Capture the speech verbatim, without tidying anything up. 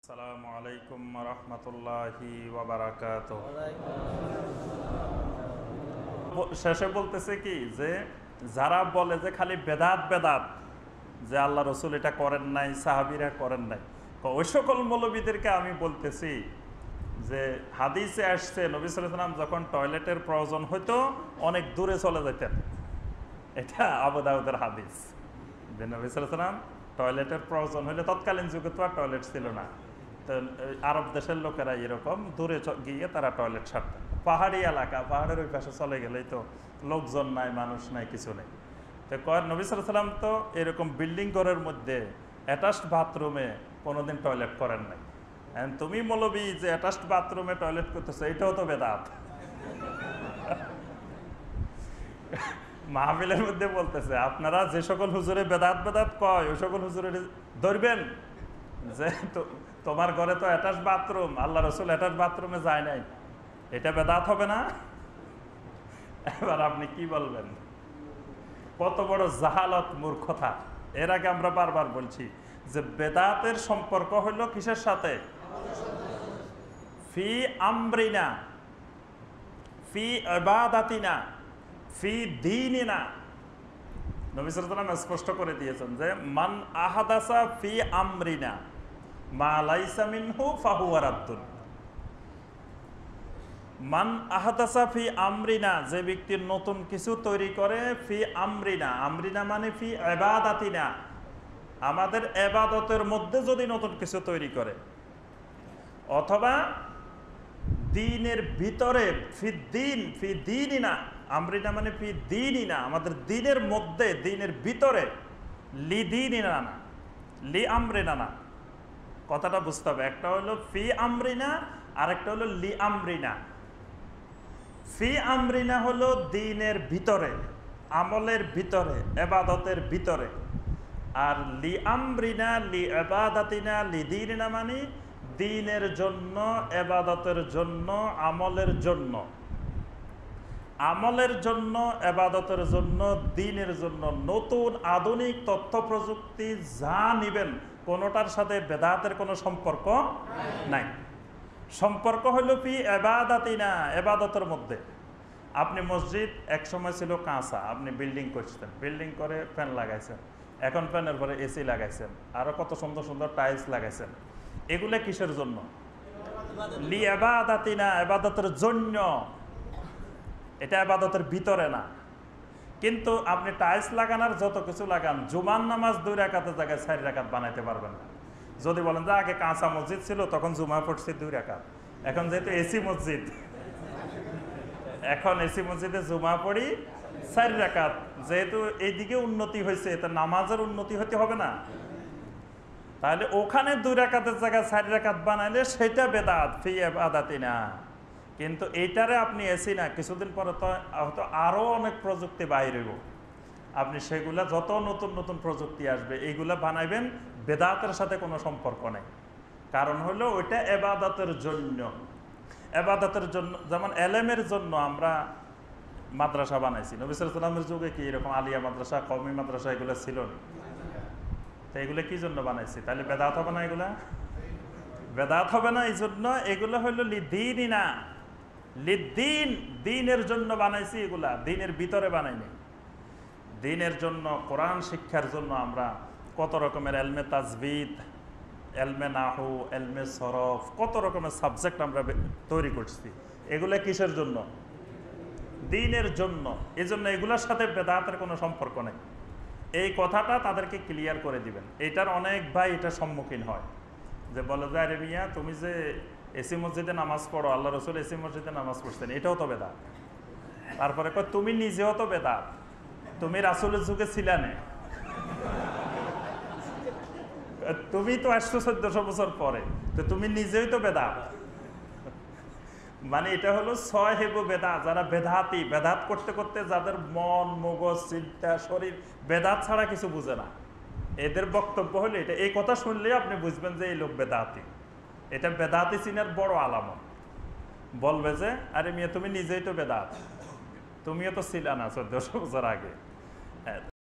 আসসালামু আলাইকুম রাহমাতুল্লাহি ওয়া বারাকাতুহু। শেষে বলতেছে কি যে যারা বলে যে খালি বেদাত বেদাত, যে আল্লাহ রসুল এটা করেন নাই, সাহাবীরা করেন নাই, ওই সকল মৌলবীদেরকে আমি বলতেছি যে হাদিসে আসছে নবী সাল্লাল্লাহু আলাইহি ওয়াসাল্লাম যখন টয়লেটের প্রয়োজন হইতো অনেক দূরে চলে যেতেন। এটা আবু দাউদের হাদিস যে নবী সাল্লাল্লাহু আলাইহি ওয়াসাল্লাম টয়লেটের প্রয়োজন হলে, তৎকালীন যুগে তো আর টয়লেট ছিল না, তো আরব দেশের লোকেরা এরকম দূরে গিয়ে তারা টয়লেট সারতেন। পাহাড়ি এলাকা, পাহাড়ের ওই পাশে চলে গেলেই তো লোকজন নাই, মানুষ নাই, কিছু নেই। তো কয় নবী সাল্লাল্লাহু আলাইহি ওয়াসাল্লাম তো এরকম বিল্ডিং ঘরের মধ্যে অ্যাটাচড বাথরুমে কোনোদিন টয়লেট করেন নাই। তুমি মৌলবী যে অ্যাটাচড বাথরুমে টয়লেট করতেছো, এটাও তো বেদাত। মাহফিলের মধ্যে বলতেছে আপনারা যে সকল হুজুরে বেদাত বেদাত কয় ওই সকল হুজুরে ধরবেন যে তোমার ঘরে তো অ্যাটাচ বাথরুম, আল্লাহ রসুল অ্যাটাচ বাথরুমে যায় নাই, এটা বেদাত হবে না? এবার আপনি কি বলবেন? কত বড় জাহালত, মূর্খতা! এর আগে আমরা বারবার বলছি যে বেদাতের সম্পর্ক হইল কিসের সাথে? ফি আমরিনা, ফি ইবাদাতিনা, ফি দীনিনা। নবী সাল্লাল্লাহু আলাইহি ওয়াসাল্লাম স্পষ্ট করে দিয়েছেন যে মান আহাদাসা ফি আমরিনা মা লাইসা মিনহু ফাহুয়া রাদ্দুন। মান আহাদাসা ফি আমরিনা, যে ব্যক্তি নতুন কিছু তৈরি করে, ফি আমরিনা, আমরিনা মানে ফি ইবাদাতিনা, আমাদের ইবাদতের মধ্যে যদি নতুন কিছু তৈরি করে, অথবা দ্বীনের ভিতরে, ফি দ্বীন, ফি দীনিনা, আমরিনা মানে ফি দীনিনা, আমাদের দ্বীনের মধ্যে, দ্বীনের ভিতরে, লি দীনিনা না, লি আমরিনা না। কথাটা বুঝতে হবে, একটা হলো ফি আমরিনা আর একটা হলো লি আমরিনা। ফি আমরিনা হলো দ্বীনের ভিতরে, আমলের ভিতরে, ইবাদতের ভিতরে। আর লি আমরিনা, লি ইবাদাতিনা, লি দীনিনা মানে দ্বীনের জন্য, ইবাদতের জন্য, আমলের জন্য। আমলের জন্য, ইবাদতের জন্য, দ্বীনের জন্য নতুন আধুনিক তথ্য প্রযুক্তি যা নিবেন কোনোটার সাথে বেদাতের কোনো সম্পর্ক নাই। সম্পর্ক হলো ফি ইবাদাতিনা, ইবাদতের মধ্যে। আপনি মসজিদ এক সময় ছিল কাঁচা, আপনি বিল্ডিং করছেন, বিল্ডিং করে ফ্যান লাগাইছেন, এখন ফ্যানের পরে এসি লাগাইছেন, আরো কত সুন্দর সুন্দর টাইলস লাগাইছেন। এগুলো কিসের জন্য? লি ইবাদাতিনা, ইবাদতের জন্য। এটা ইবাদতের ভিতরে না। কিন্তু আপনি টাইলস লাগানোর যত কিছু লাগান, জুমার নামাজ দুই রাকাতের জায়গায় চার রাকাত বানাইতে পারবেন না। যদি বলেন যে আগে কাঁচা মসজিদ ছিল তখন জুমা পড়ছে দুই রাকাত, এখন যেহেতু এসি মসজিদ, এখন এসি মসজিদে জুমা পড়ি চার রাকাত, যেহেতু এইদিকে উন্নতি হয়েছে, এটা নামাজের উন্নতি হতে হবে না? তাহলে ওখানে দুই রাকাতের জায়গায় চার রাকাত বানাইলে সেটা বেদাত, ফি ইবাদাতিনা। কিন্তু এইটারে আপনি এসি না, কিছুদিন পরে তো হয়তো আরো অনেক প্রযুক্তি বাইর হইব, আপনি সেগুলা যত নতুন নতুন প্রযুক্তি আসবে এইগুলা বানাইবেন, বেদাতের সাথে কোনো সম্পর্ক নেই। কারণ হলো ওইটা ইবাদতের জন্য, ইবাদতের জন্য। যেমন এলেমের জন্য আমরা মাদ্রাসা বানাইছি, নবী সাল্লাল্লাহু আলাইহি ওয়াসাল্লামের যুগে কি এরকম আলিয়া মাদ্রাসা, কওমি মাদ্রাসা এগুলো ছিল না, তো এগুলো কি জন্য বানাইছি? তাহলে বেদাত হবে না? এগুলা বেদাত হবে না। এই জন্য এগুলো হইলো লিদ্দীনিনা, লিদ্দীন, দ্বীনের জন্য বানাইছি এগুলা, দ্বীনের ভিতরে বানাইনি। দ্বীনের জন্য, কোরআন শিক্ষার জন্য আমরা কত রকমের এলমে তাজবিদ, এলমে নাহু, এলমে সরফ, কত রকমের সাবজেক্ট আমরা তৈরি করছি। এগুলা কিসের জন্য? দ্বীনের জন্য। এই জন্য এগুলোর সাথে বেদাতের কোনো সম্পর্ক নেই। এই কথাটা তাদেরকে ক্লিয়ার করে দিবেন। এটার অনেক ভাই এটার সম্মুখীন হয়, যে বলে যে আরে মিয়া তুমি যে এসি মসজিদে নামাজ পড়ো, আল্লাহ রসুল এসি মসজিদে নামাজ পড়ছেন, এটাও তো বেদাত। তারপরে কয় তুমি নিজেও তো বেদাত, তুমি রাসূলের যুগে ছিলা না, তুমি তো আসছো চোদ্দশো বছর পরে, তো তুমি নিজেই তো বেদাত। মানে এটা হলো ছয় হেবু বেদাত, যারা বেদাতি, বেদাত করতে করতে যাদের মন, মগজ, চিন্তা, শরীর বেদাত ছাড়া কিছু বুঝে না, এদের বক্তব্য হলো এটা। এই কথা শুনলে আপনি বুঝবেন যে এই লোক বেদাতি। এটা বেদাতি চিনার বড় আলামত। বলবে যে আরে মিয়া তুমি নিজেই তো বেদাত, তুমিও তো ছিলা না চোদ্দশো বছর আগে।